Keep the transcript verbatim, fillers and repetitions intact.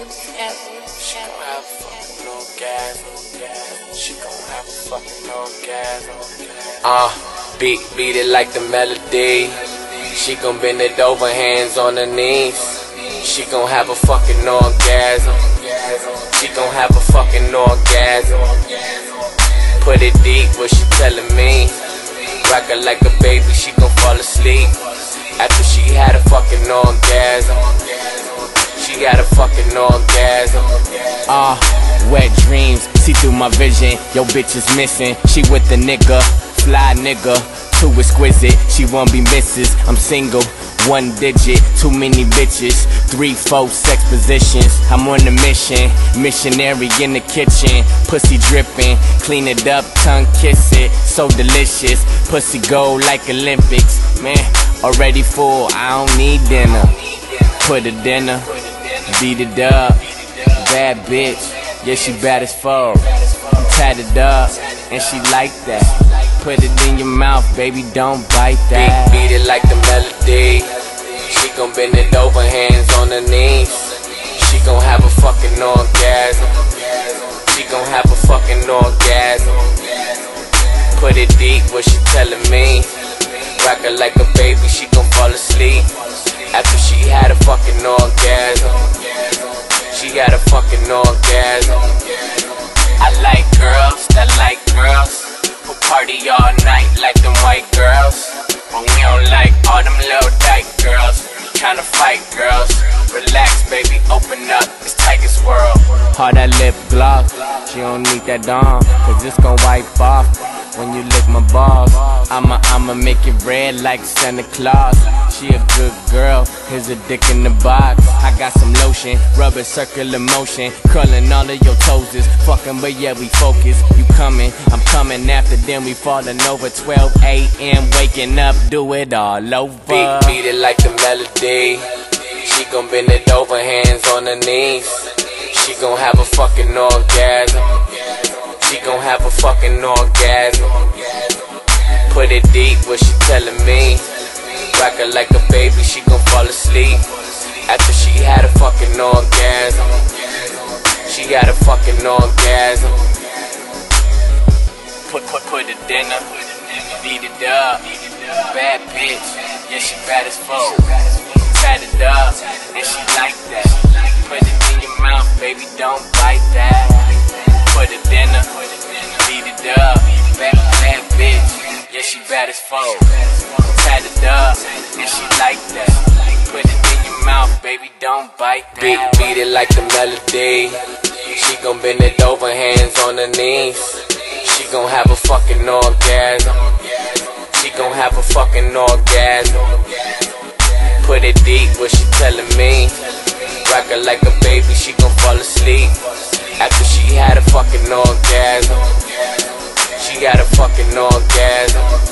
She gon' have a fucking orgasm. She gon' have a fucking orgasm. Uh, beat, beat it like the melody. She gon' bend it over, hands on her knees. She gon' have a fucking orgasm. She gon' have a fucking orgasm. Put it deep, what she telling me? Rock her like a baby, she gon' fall asleep after she had a fucking orgasm. She got a fucking orgasm. Ah, uh, wet dreams, see through my vision. Yo bitch is missing, she with the nigga, fly nigga, too exquisite, she won't be misses. I'm single, one digit, too many bitches, three, four sex positions. I'm on a mission, missionary in the kitchen, pussy dripping, clean it up, tongue kiss it, so delicious. Pussy go like Olympics, man, already full, I don't need dinner. Put a dinner, beat it up, bad bitch, yeah she bad as fuck. I'm tatted up, and she like that. Put it in your mouth, baby, don't bite that. Beat, beat it like the melody. She gon' bend it over, hands on her knees. She gon' have a fucking orgasm. She gon' have a fucking orgasm. Put it deep, what she telling me? Rock her like a baby, she gon' fall asleep after she had a fucking orgasm. She got a fucking orgasm. I like girls that like girls who party all night like them white girls, but we don't like all them little dyke girls. Tryna fight girls, relax baby, open up, it's Tiger's world. Hard that lip gloss, she don't need that Dawn, cause it's gon' wipe off when you lick my balls. I'ma, I'ma make it red like Santa Claus. She a good girl, here's a dick in the box. I got some lotion, rubber circular motion, curling all of your toes is fucking, but yeah we focus. You coming, I'm coming after them, we falling over. Twelve A M waking up, do it all over. Beat, beat it like the melody. She gon' bend it over, hands on her knees. She gon' have a fucking orgasm. She gon' have a fucking orgasm. Put it deep, what she telling me? Rock her like a baby, she gon' fall asleep after she had a fucking orgasm. She got a fucking orgasm. Put, put, put it dinner, beat it up, bad bitch, yeah she bad as fuck. Tatted up, and she like that. Put it in your mouth, baby, don't bite that. Put it dinner, beat it up, bad, bad bitch, yeah she bad as fuck. Tatted up, and she like that. Put it in your mouth, baby, don't bite that. Beat, beat it like the melody. She gon' bend it over, hands on her knees. She gon' have a fucking orgasm. She gon' have a fucking orgasm. Put it deep, what she telling me? Rock her like a baby, she gon' fall asleep after she had a fucking orgasm. She got a fucking orgasm.